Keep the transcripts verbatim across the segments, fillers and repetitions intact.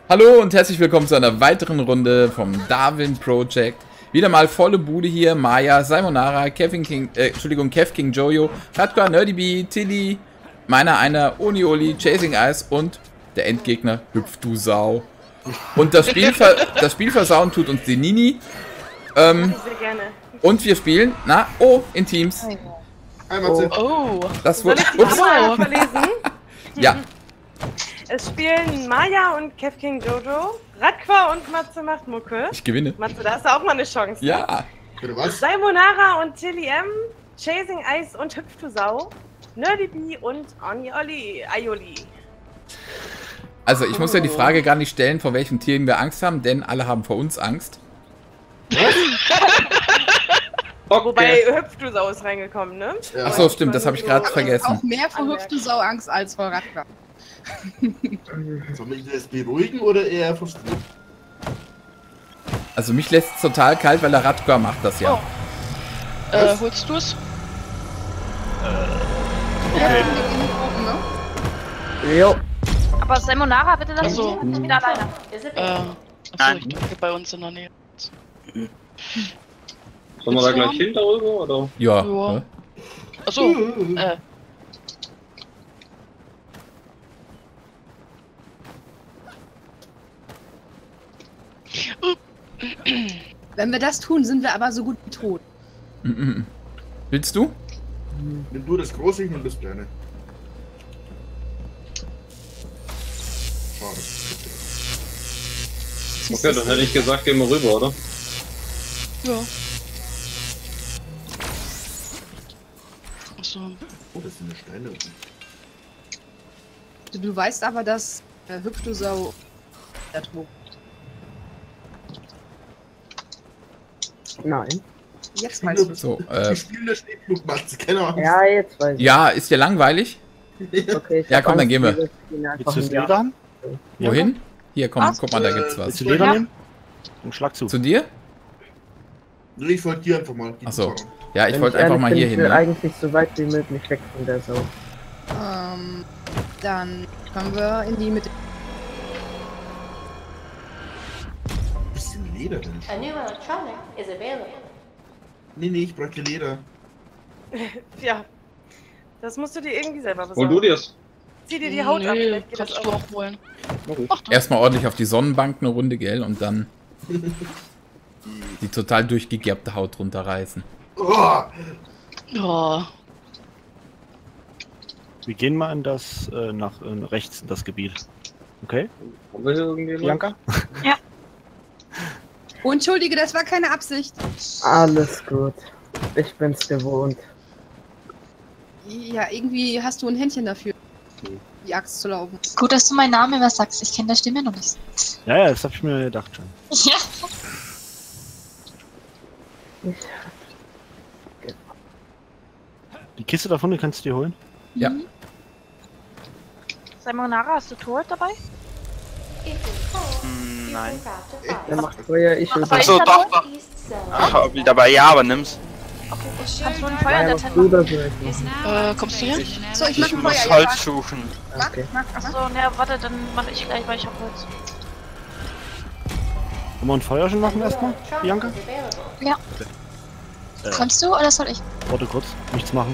Hallo und herzlich willkommen zu einer weiteren Runde vom Darwin Project. Wieder mal volle Bude hier. Maya, Simonara, Kevin King, äh, Entschuldigung, Kev King Jojo, Radka, Nerdyb, Tilly, meiner einer, Onioli, Chasing Ice und der Endgegner, Hüpf du Sau. Und das Spiel, ver das Spiel versauen tut uns die Nini. Ähm, Sehr gerne. und wir spielen, na, oh, in Teams. Oh. Oh. Das Soll wurde, ich die ups, Kamera verlesen? ja, Es spielen Maya und Kev King Jojo, Radqua und Matze macht Mucke. ich gewinne. Matze, da hast du auch mal eine Chance. Ja, Bitte was? Simonara und Tilly M, Chasing Ice und Hüpf du Sau, Nerdyb und Onioli, Aioli. also ich muss ja die Frage gar nicht stellen, vor welchen Tieren wir Angst haben, denn alle haben vor uns Angst. Okay. Wobei Hüpf du Sau ist reingekommen, ne? Ja. Ach so, stimmt, das habe ich gerade Auch vergessen. mehr vor Hüpf du Sau Angst als vor Radqua. Soll mich das beruhigen oder eher frustrieren? Also mich lässt es total kalt, weil der Radka macht das ja. Oh. Äh, holst du es? Okay. Ne? Jo. Aber Simonara, bitte lass Ach so. mich nicht wieder alleine. Äh, achso, ich denke bei uns in der Nähe. Sollen wir da gleich hin darüber, oder? Ja. Ja. ne? Achso, äh. Wenn wir das tun, sind wir aber so gut wie tot. Mm, mm, mm. Willst du? Nimm du das große, ich nimm das kleine. Schade. Okay, dann hätte ich gesagt, gehen wir rüber, oder? Ja. Achso. Oh, das sind eine Steine. Du, du weißt aber, dass äh, Hüpf du Sau da trug. Nein. Jetzt weißt du. So, Wir äh, spielen das Schneepflugmatze, keine Ahnung. Ja, jetzt weiß ich. ja, ist dir langweilig? Okay, ich Ja, hab komm, dann Angst, gehen wir. wir gehen einfach Willst du das in die Leder haben? Wohin? Hier, komm, Was? guck mal, da gibt's Willst was. du Leder Ja. nehmen? Dann schlag zu. Zu dir? Nee, ich folge dir einfach mal. Geh Ach so. voran. Ja, ich Wenn wollte ehrlich einfach mal bin, hier ich hin. will Ne? eigentlich so weit wie möglich weg von der Sau. Ähm, dann können wir in die Mitte. Bisschen Leder denn. A new electronic is available. Nee, nee, ich bräuchte Leder. Ja. Das musst du dir irgendwie selber Hol besorgen. du dir's. Zieh dir die Haut ab, Nee, vielleicht geht das kannst du auch. auch holen. Okay. Ach, du. Erstmal ordentlich auf die Sonnenbank eine Runde, gell? Und dann die total durchgegerbte Haut runterreißen. Oh, Ja. Wir gehen mal in das, äh, nach äh, rechts in das Gebiet. Okay? Haben wir hier irgendjemand? Bianca? Oh, entschuldige, das war keine Absicht. Alles gut. Ich bin's gewohnt. Ja, irgendwie hast du ein Händchen dafür, die Axt zu laufen. Gut, dass du meinen Namen immer sagst. Ich kenne der Stimme noch nicht. Ja, ja, das hab ich mir gedacht schon. Ja. Ich, Die Kiste davon, die kannst du dir holen? Ja. Simonara, hast du Tor dabei? If it's cold, you Nein. can craft a der fire. macht Feuer, ich Aber über. ich Achso, hab doch, doch. East zone. Ach, dabei, ja, aber nimm's. Okay, gut. Kannst du ein Feuer in Ja, der was Tent du machen? da so machen. Äh, kommst du her? So, ich mach Ich ein muss Feuer. Ja, Holz suchen. mach, Okay. mach, mach. Achso, ne, warte, dann mache ich gleich, weil ich hab Holz. Wollen wir ein Feuer schon machen erstmal, Electronic Bianca? is available. Ja. Äh. Kannst du oder soll ich? Warte kurz, nichts machen.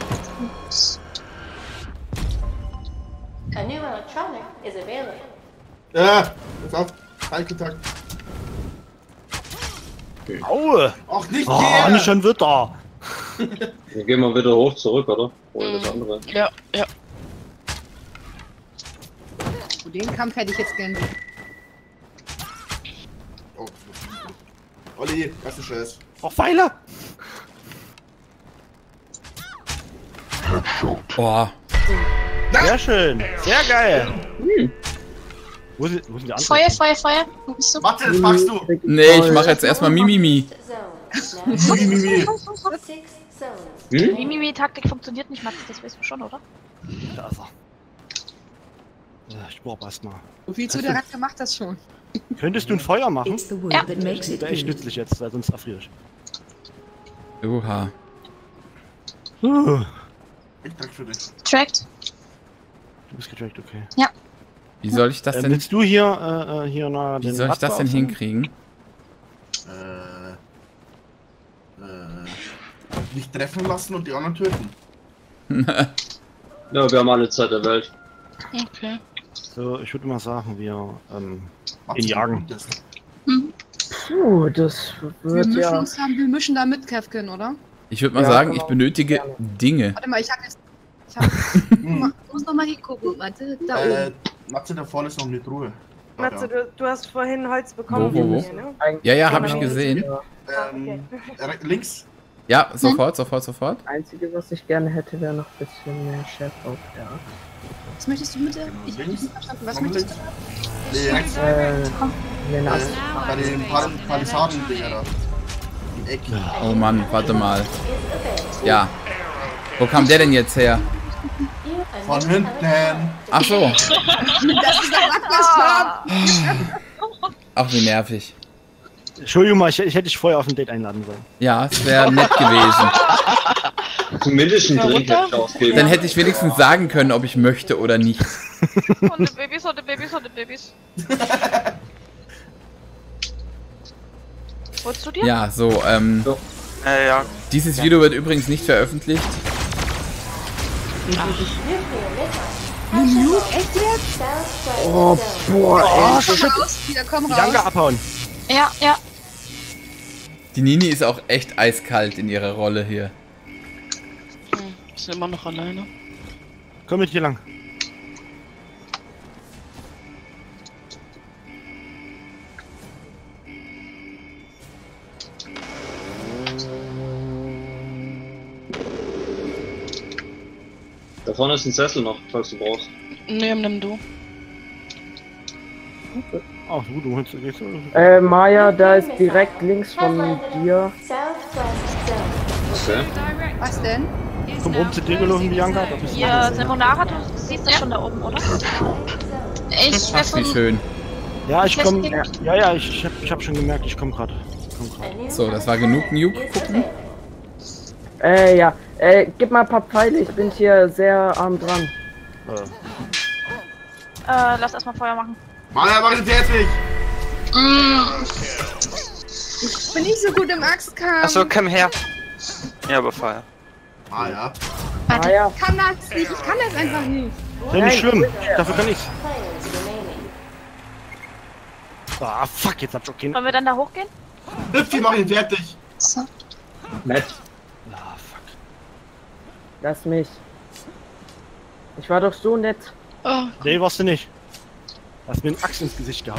A new electronic is available. ja, pass auf. Teilkontakt. Aue! Ach, nicht Oh, der! nicht schon wieder! Dann gehen wir wieder hoch zurück, oder? Holen das andere. Ja, ja. Oh, den Kampf hätte ich jetzt gern. Oh, das muss ich. Olli, was ist Scheiß? Oh, Pfeile! Boah. Sehr schön! Sehr geil! Wo, sind, wo sind die anderen? Feuer, Feuer, Feuer. Wo bist du? Mathe, das machst du! Nee, ich mache jetzt erstmal Mimimi. Zone. Mimimi. Six zones. Hm? Die Mimimi-Taktik funktioniert nicht, Matze, das weißt du schon, oder? Da ist er. Ja, ich brauch erstmal. So viel zu der Radqua macht das schon. Könntest du ein Feuer machen? Ja. Das wäre echt nützlich jetzt, weil sonst erfriere ich. Oha. Uh, Ich danke für dich. Tracked. du bist getrackt, okay. Ja. Wie soll ich das Äh, denn, willst du hier, äh, äh, hier na, wie den soll ich das denn Radler hinkriegen? Äh, äh, nicht treffen lassen und die anderen töten. Ja, wir haben alle Zeit der Welt. Okay. So, ich würde mal sagen, wir ähm, Macht ihn sie jagen. gut, das- Puh, das Wir wird mischen, ja... uns, haben, wir mischen da mit, Kevkin, oder? Ich würde mal Ja, sagen, genau. ich benötige Gerne. Dinge. Warte mal, ich hab jetzt... Ich, hab, ich muss noch mal hingucken. Warte, da Äh, oben. Matze, da vorne ist noch eine Truhe. Matze, du, du hast vorhin Holz bekommen. Wo, wo, wo? Hier, ne? Eigentlich Ja, ja, habe ich Genau. gesehen. ja, Ähm, re- links. Ja, sofort, sofort, sofort. das Einzige, was ich gerne hätte, wäre noch ein bisschen mehr Chef auf der Art. Was möchtest du bitte? Ich hab links. nicht verstanden. Was Noch möchtest links. du? Nee, rechts. Äh, den Äh, Ast. bei den Pal Palisaden-Dinger da. Im Eck. Oh Mann, warte mal. Ja. Wo kam der denn jetzt her? Von hinten. Ach so. Das ist der Radlerschlag! Ach, wie nervig. Entschuldigung mal, ich, ich hätte dich vorher auf ein Date einladen sollen. Ja, es wäre nett gewesen. Zumindest einen Drink hätte ich ausgeben. Dann hätte ich wenigstens sagen können, ob ich möchte oder nicht. Hundebabys, Hundebabys, Hundebabys. Wolltest du dir? Ja, so, ähm, Äh, ja. dieses Video wird übrigens nicht veröffentlicht. Nuke, echt jetzt? Oh, boah, Oh, ey. shit! Komm raus, wieder komm Danke, raus. abhauen. Ja, ja. Die Nini ist auch echt eiskalt in ihrer Rolle hier. Hm, sind immer noch alleine. Komm mit hier lang. Da vorne ist ein Sessel noch, falls du brauchst. Nee, nimm du. Ach gut, du holst gehst du. Äh, Maya, da ist direkt links von dir. Okay. Was denn? Komm rum zu dir gelaufen, Bianca. Da bist du. Ja, Semonara, du siehst das schon da oben, oder? Ich wär Ach, wie von... schön. Ja, ich komm. Ja. Ja, ja, ich, ich, hab, ich hab schon gemerkt, ich komm grad. Komm grad. So, das war genug Nuke gucken. Äh, ja. Äh, gib mal ein paar Pfeile, ich bin hier sehr arm dran. Äh, Äh, lass erstmal Feuer machen. Maler, mach ich fertig! Ich bin nicht so gut im Axtkampf. Achso, komm her. Ja, aber Feuer. Ah ja. Warte, Maya. ich kann das nicht, ich kann das einfach nicht. ist ja nicht schlimm. Dafür kann ich's. Ah, fuck, jetzt hab ich auch keinen. Wollen wir dann da hochgehen? Hüpfi, mach ihn fertig! Nett. Ah, fuck. Lass mich. Ich war doch so nett. Oh, Nee, warst du nicht. Hast mir einen Axt ins Gesicht gehauen.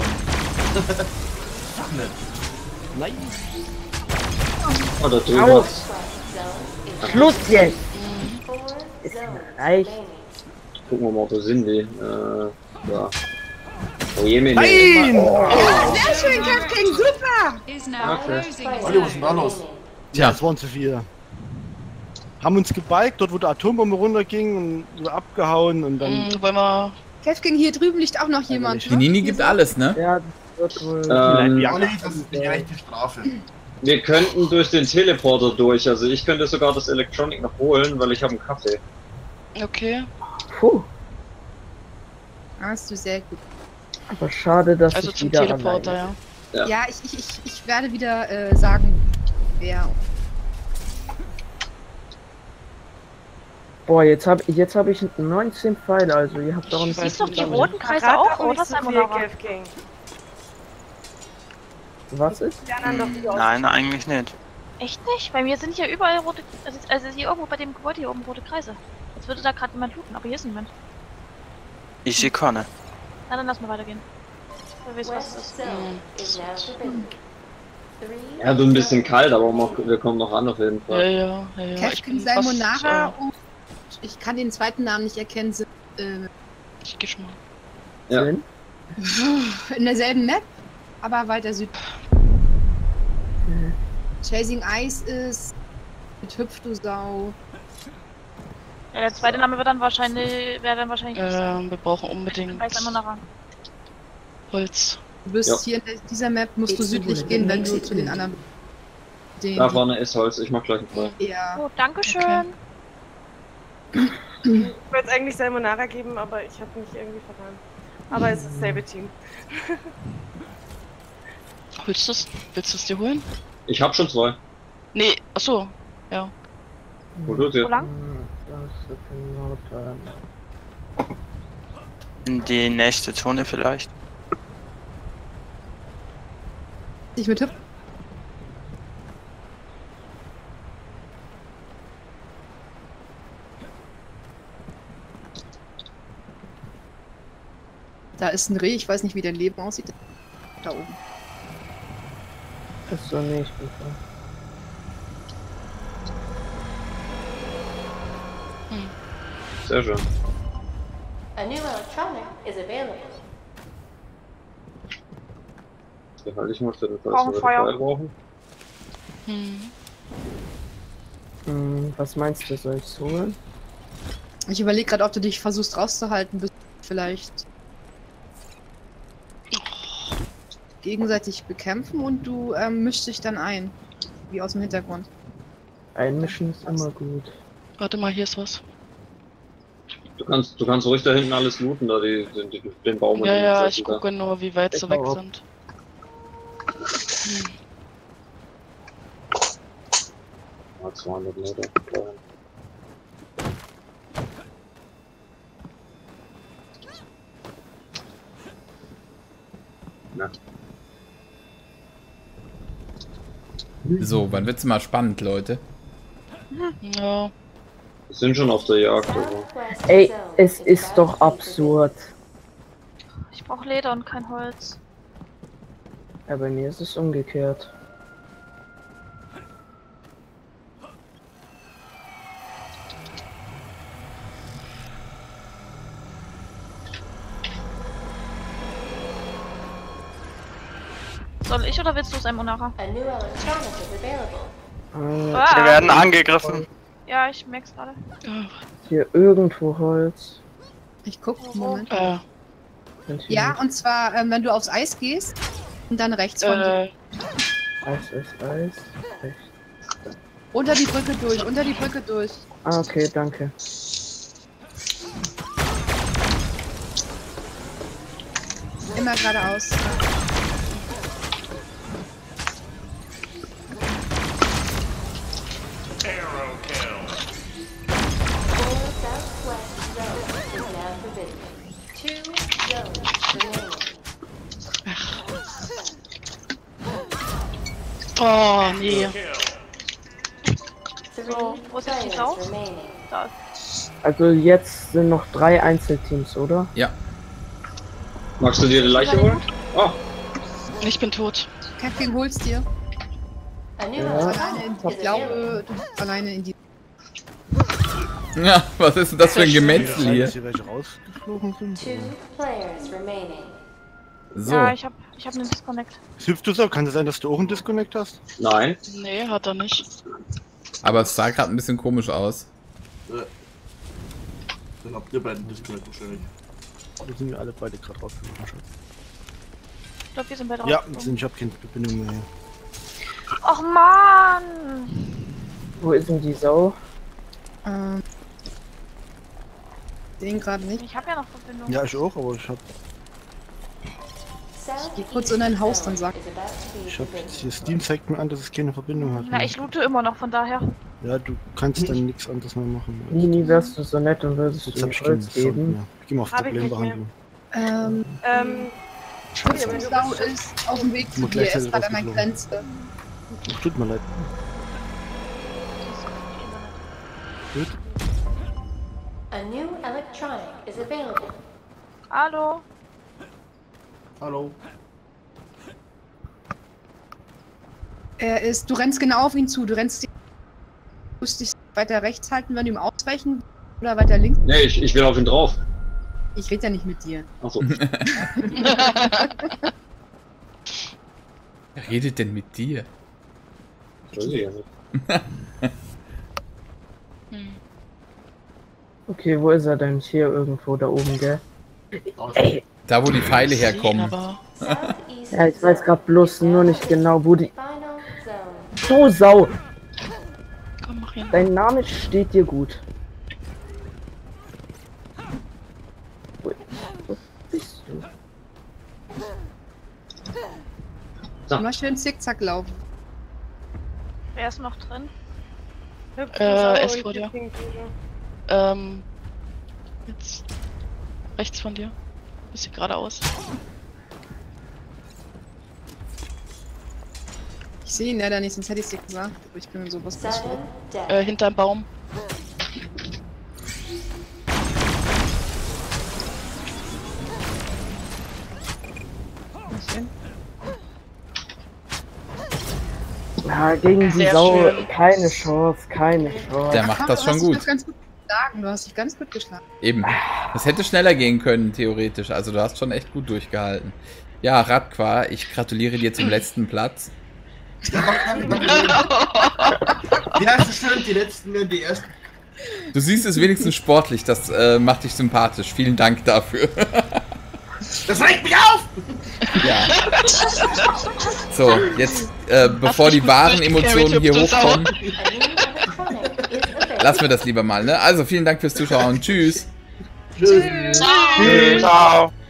Nein. Oh, da drüben Au. hat's. Schluss jetzt! Ist reicht. Gucken wir mal, wo sind die? Äh, ja. Oh je, mir Nein! Ja, sehr schön, Kevkin, super! Okay. Olli, was ist denn da los? Ja, es waren zu viele. Haben uns gebalgt, dort wo die Atombombe runterging und wir abgehauen und dann. hm, wollen wir... Kevkin, hier drüben liegt auch noch jemand. Die Nini gibt alles, ne? Ja, das wird wohl. Ähm, Olli, das ist die gerechte Strafe. wir könnten durch den Teleporter durch. Also ich könnte sogar das Electronic noch holen, weil ich habe einen Kaffee. Okay. Puh. Hast du sehr gut. Aber schade, dass Also ich zum wieder Teleporter, alleine. ja. Ja. Ja, ich, ich, ich, ich werde wieder äh, sagen, wer. Boah, jetzt habe jetzt hab ich neunzehn Pfeile, also ihr habt doch nicht Siehst so doch die viel roten Kreise Verrat auch, doch oder, nicht so viel, Semonara? Kev King. Was ist? Die anderen doch wieder aus. Nein, eigentlich nicht. Echt nicht? Bei mir sind hier überall rote... Also, also hier irgendwo bei dem Gebäude hier oben rote Kreise. Als würde da gerade jemand looten, aber hier ist niemand. Ich sehe keine. Na, dann lass mal weitergehen. Wer weiß, was es ist. Ja, du ein bisschen kalt, aber wir kommen noch an auf jeden Ja, Fall. ja, ja, ja. Ich Kevkin, bin fast, Salmonara äh, und ich kann den zweiten Namen nicht erkennen, sind äh, Ich geh schon mal. Ja. Sinn? in derselben Map, aber weiter süd. Chasing Ice ist mit Hüpf, du Sau. Ja, der zweite Name wird dann wahrscheinlich... wäre dann wahrscheinlich... Ähm, wir brauchen unbedingt Weiß immer ran. Holz. Du bist Ja. hier in dieser Map, musst du südlich gehen, wenn du zu den anderen... Den, Da vorne ist Holz, ich mach gleich einen Feuer. ja. Oh, dankeschön. Okay. Ich wollte es eigentlich Salmonara geben, aber ich habe mich irgendwie vertan. Aber es ist dasselbe Team. Willst du es? Willst du es dir holen? Ich hab schon zwei. Nee, achso. Ja. Wo du Wo jetzt? lang? In die nächste Zone vielleicht. Ich mit Tipp. Da ist ein Reh, ich weiß nicht, wie dein Leben aussieht. Da oben. Das ist so nicht super. Sehr schön. A new electronic is available. Ja, halt ich musste das Brauchen alles Feuer. brauchen. Hm. Hm, was meinst du, soll ich's holen? Ich überlege gerade, ob du dich versuchst rauszuhalten, bis vielleicht gegenseitig bekämpfen und du ähm, mischst dich dann ein. Wie aus dem Hintergrund. Einmischen ist immer gut. Warte mal, hier ist was. Du kannst, du kannst ruhig da hinten alles looten, da die, die, die den Baum. und Ja, den ja, Flächen ich da. gucke nur, wie weit Ich sie weg auch. sind. Hm. Ja, zweihundert Meter. Ja. So, wann wird's mal spannend, Leute? Ja. Wir sind schon auf der Jagd, aber. Southwest Ey, zone es is ist about doch to be absurd. Ich brauche Leder und kein Holz. Ja, bei mir ist es umgekehrt. Soll ich oder willst du es, Monara? A new electronic is available. Äh, Wir Ah, werden angegriffen. ja, ich merk's gerade. hier irgendwo Holz. Ich guck, Moment. Äh, Und hier Ja, nicht. und zwar, ähm, wenn du aufs Eis gehst und dann rechts von dir. äh, Eis, Eis, Eis. Rechts. Unter die Brücke durch, unter die Brücke durch. Ah, okay, danke. Immer geradeaus. Full southwest zone is now forbidden. Two zones remaining. oh, nee. Three So, wo ist jetzt die players Sau? remaining. Da. Also jetzt sind noch drei Einzelteams, oder? Ja. Magst du dir die Leiche holen? Oh, Ich bin tot. Captain, holst dir. A new Ja. electronic Alleine in, is ich glaube, available. du bist alleine in die. Ja, was ist denn das für ein Gemetzel Sein, hier? dass hier welche rausgeflogen sind? Two players remaining. So. Ja, ich hab, ich hab einen Disconnect. Hilft du so? Kann es sein, dass du auch einen Disconnect hast? nein. Nee, hat er nicht. Aber es sah gerade ein bisschen komisch aus. Äh, Dann habt ihr beiden Disconnect wahrscheinlich. Da sind wir alle beide gerade rausgeflogen. Schatz. Ich glaube, wir sind beide Ja, rausgeflogen. ich habe keine Verbindung mehr. Och man! Wo ist denn die Sau? Ähm. Den gerade nicht. Ich habe ja noch Verbindung. Ja, ich auch, aber ich habe Geh kurz in dein Haus, dann sag. ich hab hier Steam zeigt mir an, dass es keine Verbindung hat. Na, ich loote immer noch, von daher. Ja, du kannst dann nichts anderes mehr machen. Nini, wärst du so nett und würdest Jetzt du hab ihm ich keinen Holz Sound geben? mehr. Ich geh mal auf Hab ich nicht Problembehandlung. Ähm. Ähm, Die Sau ist auf dem Weg zu Muss dir. Er ist gleichzeitig gerade an der rausgeflogen. Grenze. Ach, tut mir leid. Gut. A new electronic is available. Hallo? Hallo. Er ist. Du rennst genau auf ihn zu. Du rennst. Du musst dich weiter rechts halten, wenn du ihm ausweichen. Oder weiter links. Nee, ich, ich will auf ihn drauf. Ich rede ja nicht mit dir. Achso. Wer redet denn mit dir? Weiß ich ja nicht. Hm. Okay, wo ist er denn? Hier irgendwo da oben, gell? Ey, Da, wo die Pfeile Sehen, herkommen. aber Southeast ja, ich weiß gerade bloß nur nicht genau, wo die... final zone. So, Sau! komm, mach hin. Dein Name steht dir gut. Wo, wo bist du? So. Immer schön zickzack laufen. Wer ist noch drin? Hüpf, Äh, es und vor dir. Kevin Jojo. Ähm. Jetzt. Rechts von dir. Bisschen geradeaus. Ich sehe ihn leider nicht, sonst hätte ich es dir gesagt. Aber ich bin in sowas nicht Sudden death. Äh, hinterm Baum. schön. Ja, gegen die Sehr Sau schön. keine Chance, keine Chance. Der macht das Du schon hast dich gut. doch ganz gut geschlagen. Du hast dich ganz gut geschlagen. Eben. Das hätte schneller gehen können, theoretisch. Also du hast schon echt gut durchgehalten. Ja, Radqua, ich gratuliere dir zum letzten Platz. Ja, mach keinen Bock. Wie heißt es schön? Die letzten werden die ersten. Du siehst es wenigstens sportlich, das äh, macht dich sympathisch. Vielen Dank dafür. Das regt mich auf! Ja. So, jetzt, äh, bevor die wahren Emotionen hier hochkommen, A new electronic is available. lassen wir das lieber mal, ne? Also, vielen Dank fürs Zuschauen. Tschüss. Tschüss. Ciao.